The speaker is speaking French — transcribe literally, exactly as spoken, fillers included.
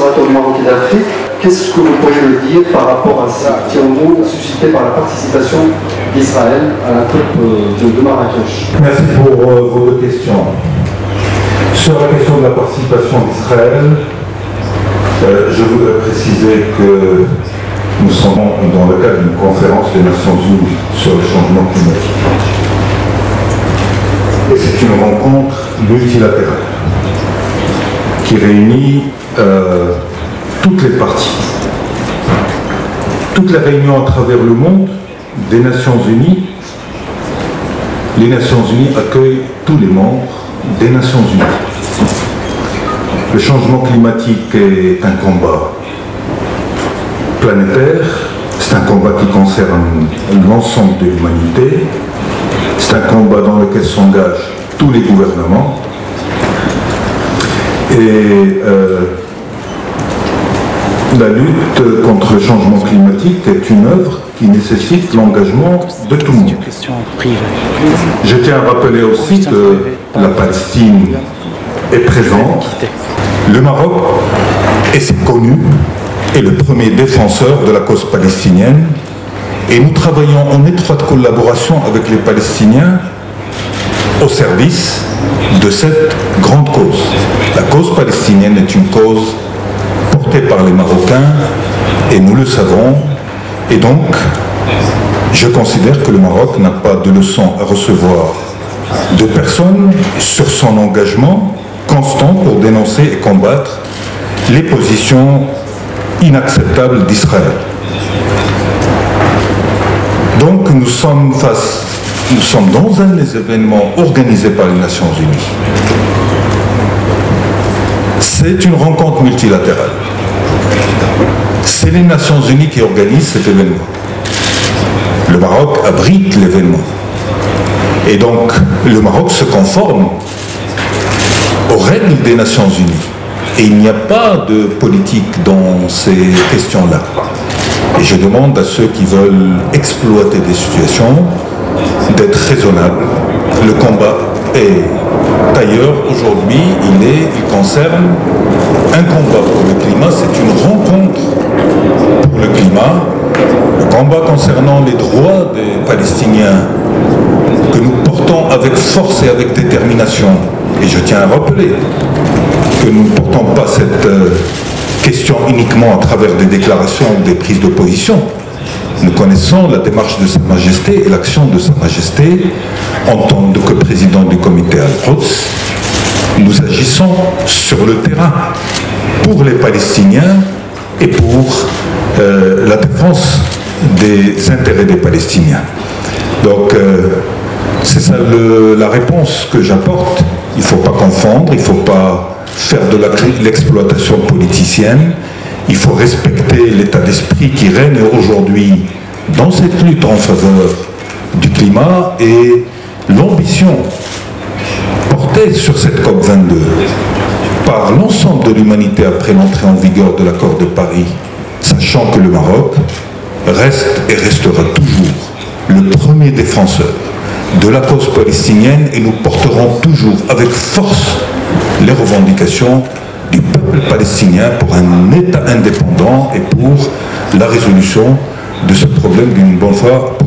l'Observatoire du Maroc et d'Afrique. Qu'est-ce que vous pourriez me dire par rapport à ce petit remous suscité par la participation d'Israël à la COP de, de Marrakech? Merci pour euh, vos deux questions. Sur la question de la participation d'Israël, euh, je voudrais préciser que nous sommes dans le cadre d'une conférence des Nations Unies sur le changement climatique. Et c'est une rencontre multilatérale qui réunit euh, toutes les parties. Toutes les réunions à travers le monde des Nations Unies, les Nations Unies accueillent tous les membres des Nations Unies. Le changement climatique est un combat planétaire, c'est un combat qui concerne l'ensemble de l'humanité, c'est un combat dans lequel s'engagent tous les gouvernements et euh, la lutte contre le changement climatique est une œuvre qui nécessite l'engagement de tout le monde. Je tiens à rappeler aussi que la Palestine est présente. Le Maroc, et c'est connu, est le premier défenseur de la cause palestinienne et nous travaillons en étroite collaboration avec les Palestiniens au service de cette grande cause. La cause palestinienne est une cause portée par les Marocains et nous le savons, et donc je considère que le Maroc n'a pas de leçon à recevoir de personne sur son engagement constant pour dénoncer et combattre les positions inacceptables d'Israël. Donc nous sommes face, nous sommes dans un des événements organisés par les Nations Unies. C'est une rencontre multilatérale. C'est les Nations Unies qui organisent cet événement. Le Maroc abrite l'événement. Et donc, le Maroc se conforme aux règles des Nations Unies. Et il n'y a pas de politique dans ces questions-là. Et je demande à ceux qui veulent exploiter des situations d'être raisonnables. Le combat est d'ailleurs aujourd'hui, il est, il concerne un combat pour le climat, c'est une rencontre pour le climat. Le combat concernant les droits des Palestiniens que nous portons avec force et avec détermination. Et je tiens à rappeler que nous ne portons pas cette euh, question uniquement à travers des déclarations ou des prises de position. Nous connaissons la démarche de Sa Majesté et l'action de Sa Majesté en tant que président du comité Al-Quds. Nous agissons sur le terrain pour les Palestiniens et pour euh, la défense des intérêts des Palestiniens. Donc euh, c'est ça le, la réponse que j'apporte. Il ne faut pas confondre, il ne faut pas faire de l'exploitation politicienne. Il faut respecter l'état d'esprit qui règne aujourd'hui dans cette lutte en faveur du climat et l'ambition portée sur cette COP vingt-deux par l'ensemble de l'humanité après l'entrée en vigueur de l'accord de Paris, sachant que le Maroc reste et restera toujours le premier défenseur de la cause palestinienne et nous porterons toujours avec force les revendications du peuple palestinien pour un État indépendant et pour la résolution de ce problème d'une bonne fois